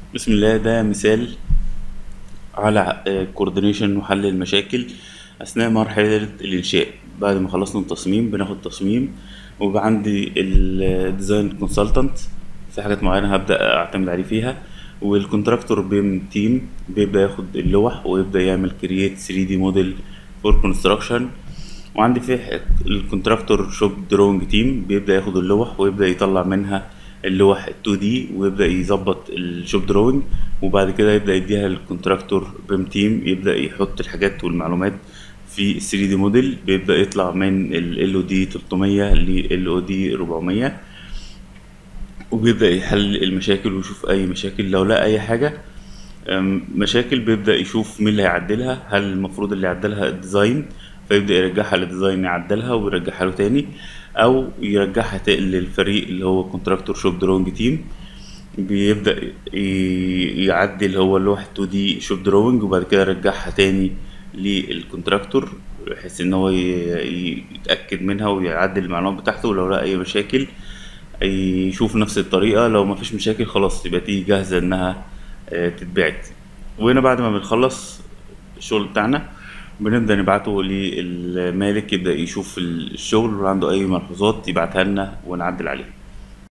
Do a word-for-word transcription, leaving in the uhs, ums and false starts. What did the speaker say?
بسم الله. ده مثال على كوردينيشن وحل المشاكل أثناء مرحلة الإنشاء. بعد ما خلصنا التصميم بناخد تصميم، ويبقى عندي الديزاين كونسلتنت في حاجات معينة هبدأ أعتمد عليه فيها، والكونتراكتور بيم تيم بيبدأ ياخد اللوح ويبدأ يعمل كرييت ثري دي موديل فور كونستراكشن. وعندي في الكونتراكتور شوب دروينج تيم بيبدأ ياخد اللوح ويبدأ يطلع منها اللوح تو دي ويبدأ يظبط الشوب دروينج، وبعد كده يبدأ يديها للكونتراكتور بيم تيم يبدأ يحط الحاجات والمعلومات في ثري دي موديل. بيبدأ يطلع من ال إل أو دي تلتمية ل إل أو دي أربعمية، وبيبدأ يحل المشاكل ويشوف أي مشاكل. لو لقى أي حاجة أم، مشاكل بيبدأ يشوف مين اللي هيعدلها، هل المفروض اللي يعدلها الديزاين، فيبدأ يرجعها للديزاين يعدلها ويرجعها له تاني، أو يرجعها تا- للفريق اللي هو كونتراكتور شوب دروينج تيم. بيبدأ ي- يعدل هو اللوحة تو دي شوب دروينج وبعد كده يرجعها تاني للكونتراكتور بحيث ان هو ي- ي- يتأكد منها ويعدل المعلومات بتاعته. ولو لقى اي مشاكل يشوف نفس الطريقة، لو مفيش مشاكل خلاص تبقى دي جاهزة انها آه، تتبعت. وهنا بعد ما بنخلص الشغل بتاعنا بنبدأ نبعته للمالك يبدأ يشوف الشغل، ولو عنده أي ملحوظات يبعتها لنا ونعدل عليها.